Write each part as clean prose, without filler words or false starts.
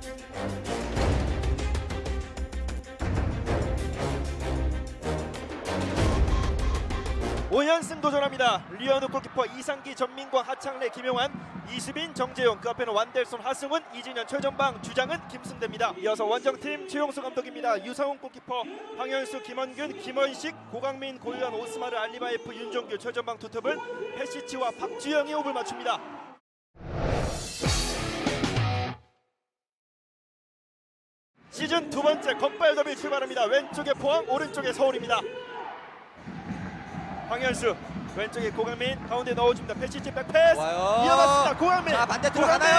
오현승 도전합니다. 리어누 골키퍼 이상기, 전민광, 하창래, 김용환, 이수빈, 정재용, 그 앞에는 완델손, 하승훈, 이진현, 최전방, 주장은 김승대입니다. 이어서 원정팀 최용수 감독입니다. 유상훈 골키퍼, 황현수, 김원균, 김원식, 고강민, 고유한, 오스마르, 알리바예프, 윤종규, 최전방 투톱은 페시치와 박주영이 호흡을 맞춥니다. 시즌 두 번째 건발 더비 출발합니다. 왼쪽에 포항, 오른쪽에 서울입니다. 황현수 왼쪽에 고강민, 가운데 넣어줍니다. 패시치 백패스 이어봤습니다. 고강민, 자, 반대 들어가나요?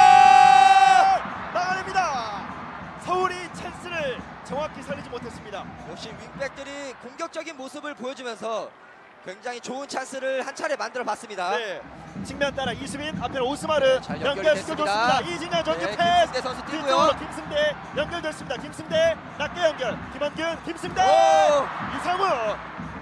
왼발 막아냅니다. 서울이 찬스를 정확히 살리지 못했습니다. 역시 윙백들이 공격적인 모습을 보여주면서 굉장히 좋은 찬스를 한 차례 만들어 봤습니다. 네, 측면 따라 이수빈, 앞에는 오스마르 잘 연결시켜줬습니다. 이진현 전개 네, 패스, 김승대 선수 뛰고요. 뒤쪽으로 김승대 연결됐습니다. 김승대 낮게 연결, 김원균, 김승대, 이상훈.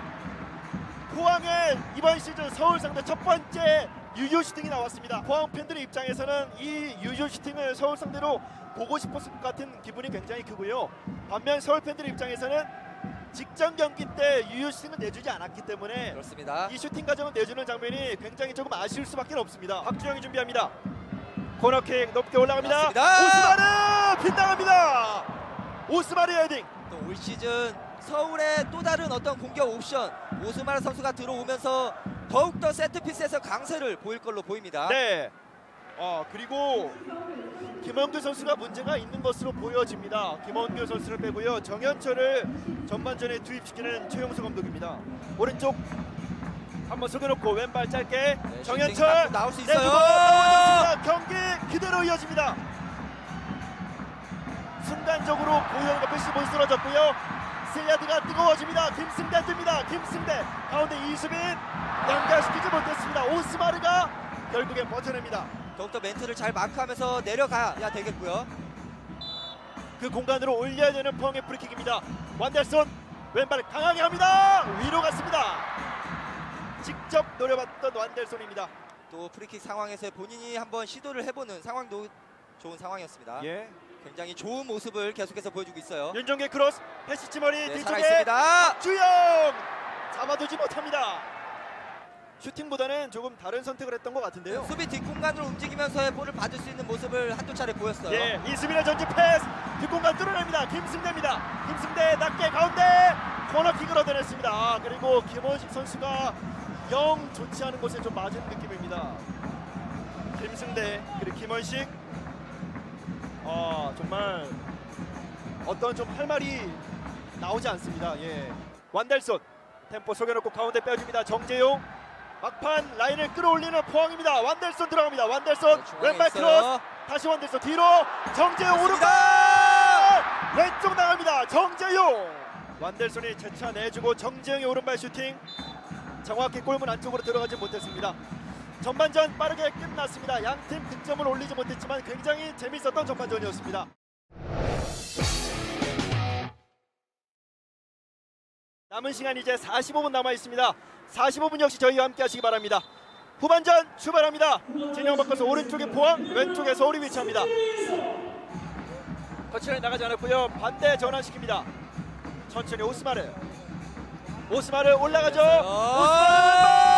포항의 이번 시즌 서울 상대 첫 번째 유효 슈팅이 나왔습니다. 포항 팬들의 입장에서는 이 유효 슈팅을 서울 상대로 보고 싶었을 것 같은 기분이 굉장히 크고요. 반면 서울 팬들의 입장에서는 직전 경기 때 유효 슈팅은 내주지 않았기 때문에 그렇습니다. 이 슈팅 과정을 내주는 장면이 굉장히 조금 아쉬울 수밖에 없습니다. 박주영이 준비합니다. 코너킥 높게 올라갑니다. 맞습니다. 오스마르 빗나갑니다. 오스마르 헤딩. 또 올 시즌 서울의 또 다른 어떤 공격 옵션, 오스마르 선수가 들어오면서 더욱더 세트피스에서 강세를 보일 걸로 보입니다. 네. 그리고 김원규 선수가 문제가 있는 것으로 보여집니다. 김원규 선수를 빼고요. 정현철을 전반전에 투입시키는 최용수 감독입니다. 오른쪽 한번 속여놓고 왼발 짧게 네, 정현철 나올 수 있어요. 넘어졌습니다. 경기 그대로 이어집니다. 순간적으로 고현과 패시본이 쓰러졌고요. 실리아드가 뜨거워집니다. 김승대 뜹니다. 김승대 가운데 이수빈 연결시키지 못했습니다. 오스마르가 결국엔 버텨냅니다. 더욱더 멘트를 잘 마크하면서 내려가야 되겠고요. 그 공간으로 올려야 되는 포항의 프리킥입니다. 완델손 왼발 강하게 합니다. 위로 갔습니다. 직접 노려봤던 완델손입니다. 또 프리킥 상황에서 본인이 한번 시도를 해보는 상황도 좋은 상황이었습니다. 예. 굉장히 좋은 모습을 계속해서 보여주고 있어요. 윤종규 크로스, 패시치 머리 네, 뒤쪽에 살아있습니다. 주영 잡아두지 못합니다. 슈팅보다는 조금 다른 선택을 했던 것 같은데요. 수비 뒷공간으로 움직이면서의 볼을 받을 수 있는 모습을 한두 차례 보였어요. 예, 이수빈의 전진 패스 뒷공간 뚫어냅니다. 김승대입니다. 김승대 낮게 가운데 코너킥을 얻어냈습니다. 그리고 김원식 선수가 영 좋지 않은 곳에 좀 맞은 느낌입니다. 김승대 그리고 김원식 정말 어떤 좀 할 말이 나오지 않습니다. 예, 완달손 템포 속여놓고 가운데 빼줍니다. 정재용 막판 라인을 끌어올리는 포항입니다. 완달손 들어갑니다. 완달손 네, 왼발 있어요. 크로스 다시 완달손 뒤로 정재용 오른발 왼쪽 나갑니다. 정재용 완달손이 제쳐내주고 정재용의 오른발 슈팅 정확히 골문 안쪽으로 들어가지 못했습니다. 전반전 빠르게 끝났습니다. 양팀 득점을 올리지 못했지만 굉장히 재밌었던 전반전이었습니다. 남은 시간 이제 45분 남아 있습니다. 45분 역시 저희와 함께 하시기 바랍니다. 후반전 출발합니다. 진영 바꿔서 오른쪽에 포항, 왼쪽에 서울이 위치합니다. 터치라인 나가지 않았고요. 반대 전환시킵니다. 천천히 오스마르 올라가죠. 오스마르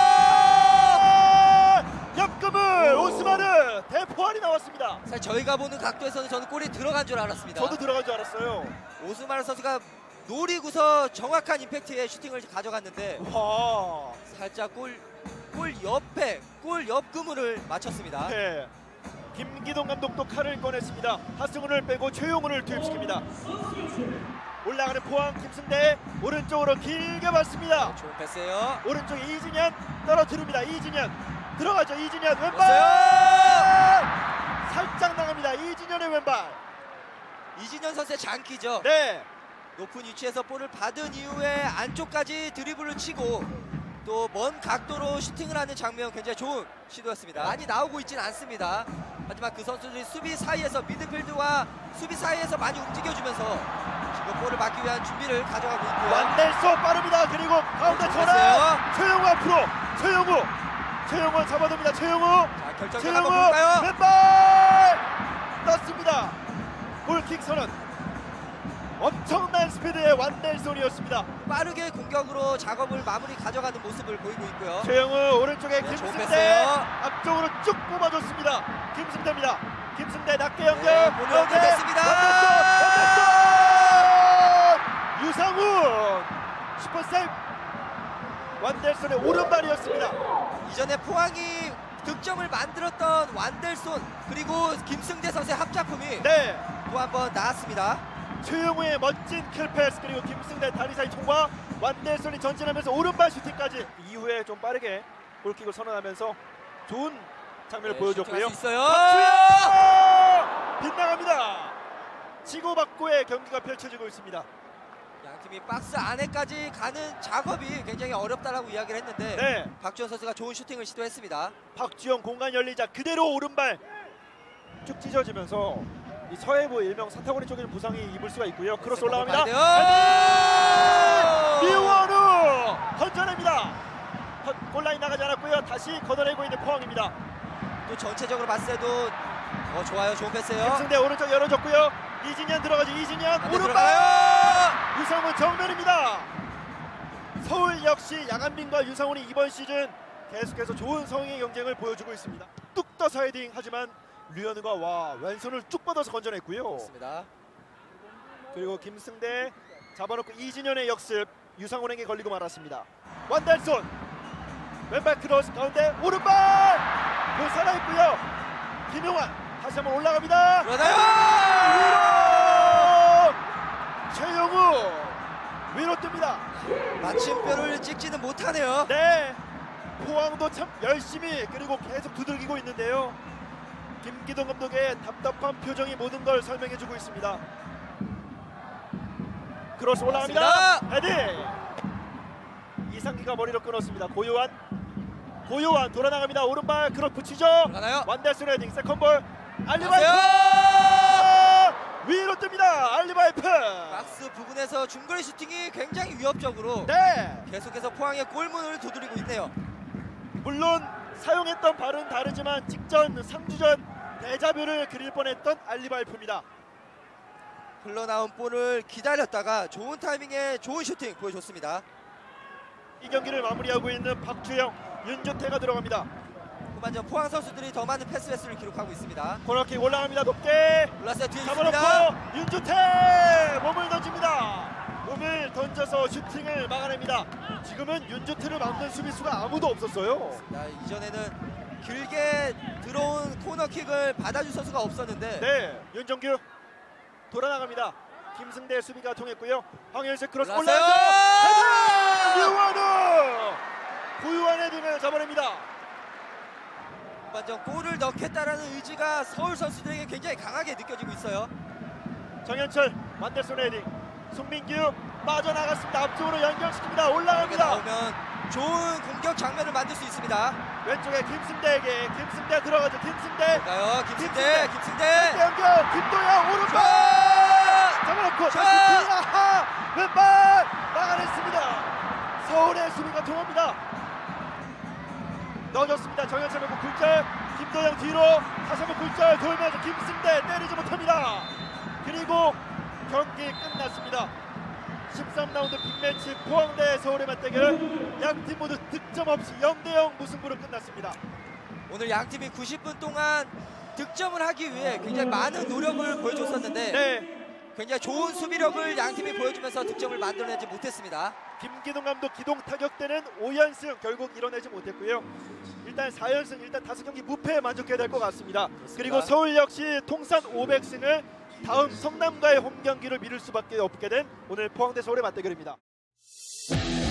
옆금을 오스마르 대포알이 나왔습니다. 사실 저희가 보는 각도에서는 저는 골이 들어간 줄 알았습니다. 저도 들어간 줄 알았어요. 오스마르 선수가 노리고서 정확한 임팩트의 슈팅을 가져갔는데 와. 살짝 골 옆에 골 옆 그물을 맞췄습니다. 네. 김기동 감독도 칼을 꺼냈습니다. 하승훈을 빼고 최용훈을 투입시킵니다. 올라가는 포항 김승대 오른쪽으로 길게 받습니다. 좋은 패스예요. 오른쪽에 이진현 떨어뜨립니다. 이진현 들어가죠. 이진현 왼발 살짝 나갑니다. 이진현의 왼발. 이진현 선수의 장기죠. 네. 높은 위치에서 볼을 받은 이후에 안쪽까지 드리블을 치고 또 먼 각도로 슈팅을 하는 장면 굉장히 좋은 시도였습니다. 많이 나오고 있지는 않습니다. 하지만 그 선수들이 수비 사이에서 미드필드와 수비 사이에서 많이 움직여주면서 지금 볼을 막기 위한 준비를 가져가고 있고요. 완델소 빠릅니다. 그리고 가운데 전환 최용우 앞으로 최용우 잡아둡니다. 최용우 자, 결정력 한번 최용우 볼까요? 왼발 떴습니다. 골킥 선언. 엄청난 스피드의 완델손이었습니다. 빠르게 공격으로 작업을 마무리 가져가는 모습을 보이고 있고요. 최영우 오른쪽에 네, 좋은 김승대 패스예요. 앞쪽으로 쭉 뽑아줬습니다. 김승대입니다. 김승대 낮게 연결. 네, 볼이 연결됐습니다. 완델손! 유상훈 슈퍼세이브. 완델손의 오른발이었습니다. 이전에 포항이 득점을 만들었던 완델손 그리고 김승대 선수의 합작품이 네. 또 한 번 나왔습니다. 최영우의 멋진 킬패스 그리고 김승대 다리 사이 통과. 완델손이 전진하면서 오른발 슈팅까지. 이후에 좀 빠르게 골킥을 선언하면서 좋은 장면을 네, 보여줬고요. 슈팅할 수 있어요. 박주영! 빗나갑니다. 치고받고의 경기가 펼쳐지고 있습니다. 양팀이 박스 안에까지 가는 작업이 굉장히 어렵다라고 이야기를 했는데 네. 박주영 선수가 좋은 슈팅을 시도했습니다. 박주영 공간 열리자 그대로 오른발 쭉 찢어지면서 이 서해부 일명 사타구니 쪽에는 부상이 입을 수가 있고요. 크로스 올라갑니다. 류원우 건져냅니다. 골라인 나가지 않았고요. 다시 걷어내고 있는 포항입니다. 또 전체적으로 봤을 때도 좋아요. 좋은 패스예요. 김승대 오른쪽 열어줬고요. 이진현 들어가죠. 이진현 오른발. 들어가요. 유상훈 정면입니다. 서울 역시 양한빈과 유상훈이 이번 시즌 계속해서 좋은 성의 경쟁을 보여주고 있습니다. 뚝 떠서 헤딩 하지만 류현우가 와 왼손을 쭉 뻗어서 건져냈고요. 그렇습니다. 그리고 김승대 잡아놓고 이진현의 역습 유상훈에게 걸리고 말았습니다. 완달손 왼발 크로스 가운데 오른발 볼 살아있고요. 김용환 다시 한번 올라갑니다. 그러나요? 위로 최영우 위로 뜹니다. 마침표를 찍지는 못하네요. 네, 포항도 참 열심히 그리고 계속 두들기고 있는데요. 김기동 감독의 답답한 표정이 모든 걸 설명해주고 있습니다. 크로스 올라갑니다. 헤딩. 이상기가 머리로 끊었습니다. 고요한 돌아나갑니다. 오른발 크로스 붙이죠. 그러나요? 완달슨 헤딩 세컨볼 알리바이프 위로 뜹니다. 알리바이프. 박스 부근에서 중거리 슈팅이 굉장히 위협적으로 네, 계속해서 포항의 골문을 두드리고 있네요. 물론 사용했던 발은 다르지만 직전 3주전 데자뷰를 그릴 뻔했던 알리바이프입니다. 흘러나온 볼을 기다렸다가 좋은 타이밍에 좋은 슈팅 보여줬습니다. 이 경기를 마무리하고 있는 박주영, 윤주태가 들어갑니다. 후반전 포항 선수들이 더 많은 패스 횟수를 기록하고 있습니다. 코너킥 올라갑니다. 높게 올라스가 뒤에 있습니다. 잡아놓고 윤주태 몸을 던집니다. 몸을 던져서 슈팅을 막아냅니다. 지금은 윤주태를 막는 수비수가 아무도 없었어요. 이전에는 길게 들어온 코너킥을 받아줄 선수가 없었는데 네, 윤정규 돌아나갑니다. 김승대 수비가 통했고요. 황현석 크로스 올라왔어요. 올라가서 헤딩! 류원우 고유한 헤딩을 잡아냅니다. 후반전 골을 넣겠다라는 의지가 서울 선수들에게 굉장히 강하게 느껴지고 있어요. 정현철 완델손 헤딩. 송민규 빠져나갔습니다. 앞쪽으로 연결시킵니다. 이렇게 올라갑니다. 나오면 좋은 공격 장면을 만들 수 있습니다. 왼쪽에 김승대에게 김승대 들어가죠. 김승대 가요. 김승대. 연결 김도영 오른발 잡아놓고 샷! 다시 뒤야 왼발 막아냈습니다. 서울의 수비가 통합니다. 넣어줬습니다. 정현철 왼쪽 굴절 김도영 뒤로 다시 한번 굴절 돌면서 김승대 때리지 못합니다. 그리고 경기 끝났습니다. 13라운드 빅매치 포항 대 서울의 맞대결 양팀 모두 득점 없이 0대0 무승부로 끝났습니다. 오늘 양팀이 90분 동안 득점을 하기 위해 굉장히 많은 노력을 보여줬었는데 네, 굉장히 좋은 수비력을 양팀이 보여주면서 득점을 만들어내지 못했습니다. 김기동 감독 기동 타격대는 5연승 결국 이뤄내지 못했고요. 일단 4연승 일단 5경기 무패에 만족해야 될 것 같습니다. 그리고 서울 역시 통산 500승을 다음 성남과의 홈 경기를 미룰 수밖에 없게 된 오늘 포항 대 서울의 맞대결입니다.